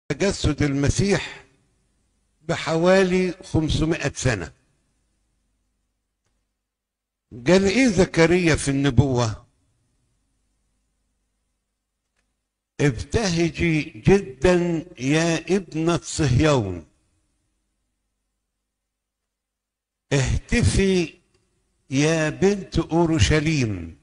تجسد المسيح بحوالي 500 سنة. قال ايه زكريا في النبوة؟ ابتهجي جدا يا ابنة صهيون، اهتفي يا بنت اورشليم،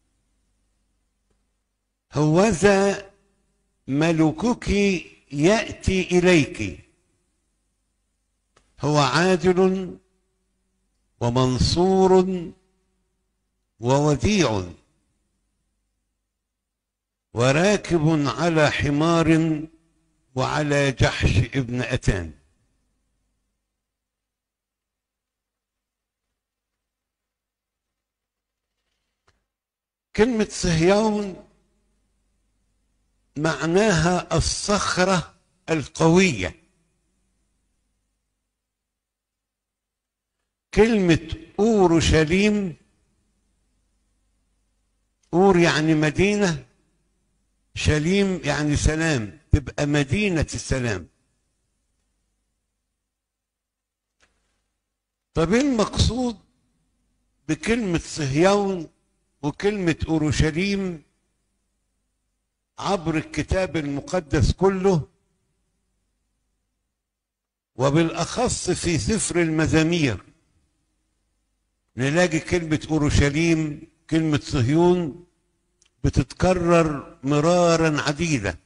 هوذا ملكك يأتي إليك، هو عادل ومنصور ووديع وراكب على حمار وعلى جحش ابن أتان. كلمة صهيون معناها الصخرة القوية. كلمة أورشليم، أور يعني مدينة، شليم يعني سلام، تبقى مدينة السلام. طب ايه المقصود بكلمة صهيون وكلمة أورشليم عبر الكتاب المقدس كله، وبالأخص في سفر المزامير؟ نلاقي كلمة أورشليم، كلمة صهيون بتتكرر مرارا عديدة.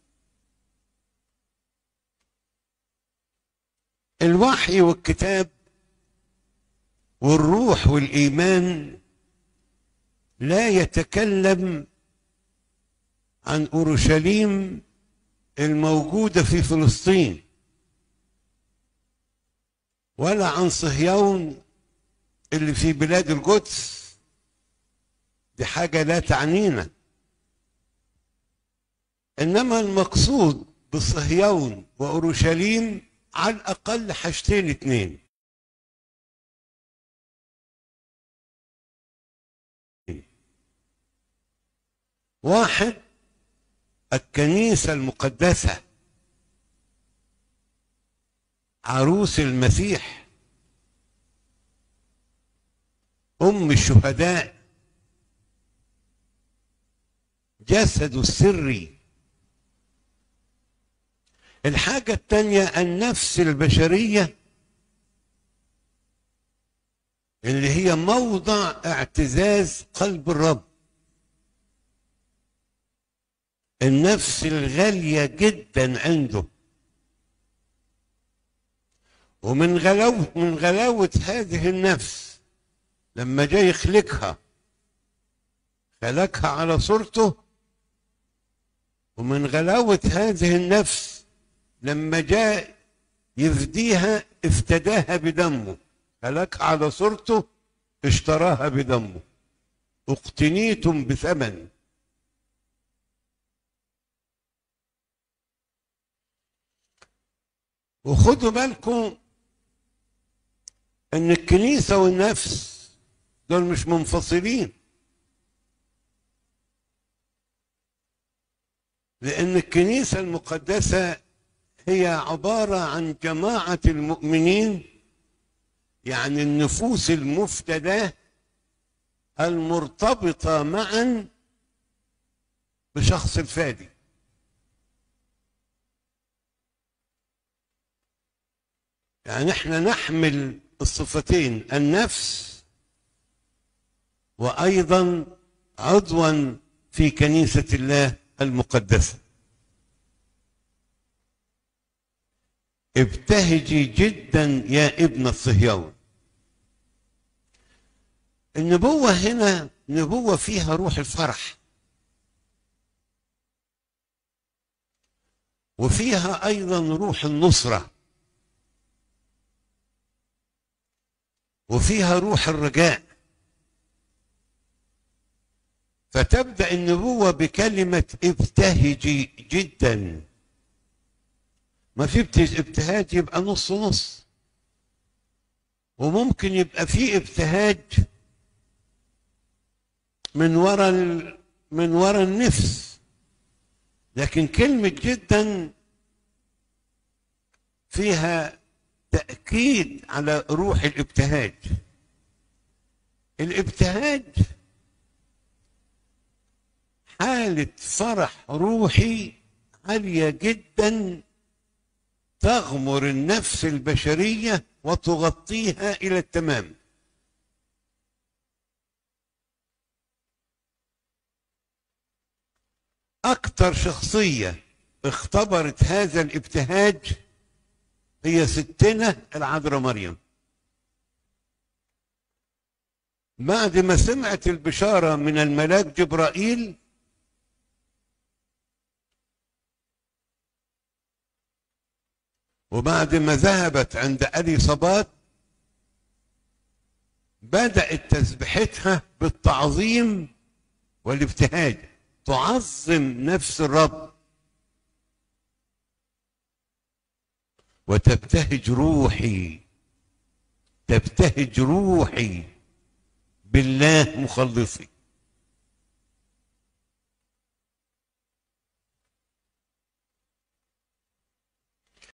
الوحي والكتاب والروح والإيمان لا يتكلم عن أورشليم الموجودة في فلسطين، ولا عن صهيون اللي في بلاد القدس، دي حاجة لا تعنينا. إنما المقصود بصهيون وأورشليم على الأقل حاجتين اتنين: واحد، الكنيسة المقدسة، عروس المسيح، أم الشهداء، جسده السري. الحاجة التانية النفس البشرية اللي هي موضع اعتزاز قلب الرب، النفس الغالية جدا عنده. ومن غلاوة هذه النفس لما جاي يخلقها، خلقها على صورته. ومن غلاوة هذه النفس لما جاء يفديها افتداها بدمه، خلقها على صورته، اشتراها بدمه. اقتنيتم بثمن. وخدوا بالكم ان الكنيسة والنفس دول مش منفصلين، لان الكنيسة المقدسة هي عبارة عن جماعة المؤمنين، يعني النفوس المفتداة المرتبطة معا بشخص الفادي. يعني احنا نحمل الصفتين، النفس وأيضا عضوا في كنيسة الله المقدسة. ابتهجي جدا يا ابن صهيون. النبوة هنا نبوة فيها روح الفرح، وفيها أيضا روح النصرة، وفيها روح الرجاء. فتبدأ النبوة بكلمة ابتهجي جدا. ما في ابتهاج يبقى نص نص، وممكن يبقى في ابتهاج من ورا النفس، لكن كلمة جدا فيها تأكيد على روح الابتهاج. الابتهاج حالة فرح روحي عالية جدا تغمر النفس البشرية وتغطيها إلى التمام. أكثر شخصية اختبرت هذا الابتهاج هي ستنا العذراء مريم. بعد ما سمعت البشارة من الملاك جبرائيل وبعد ما ذهبت عند أليصابات بدأت تسبحتها بالتعظيم والابتهاج، تعظم نفس الرب وتبتهج روحي، تبتهج روحي بالله مخلصي.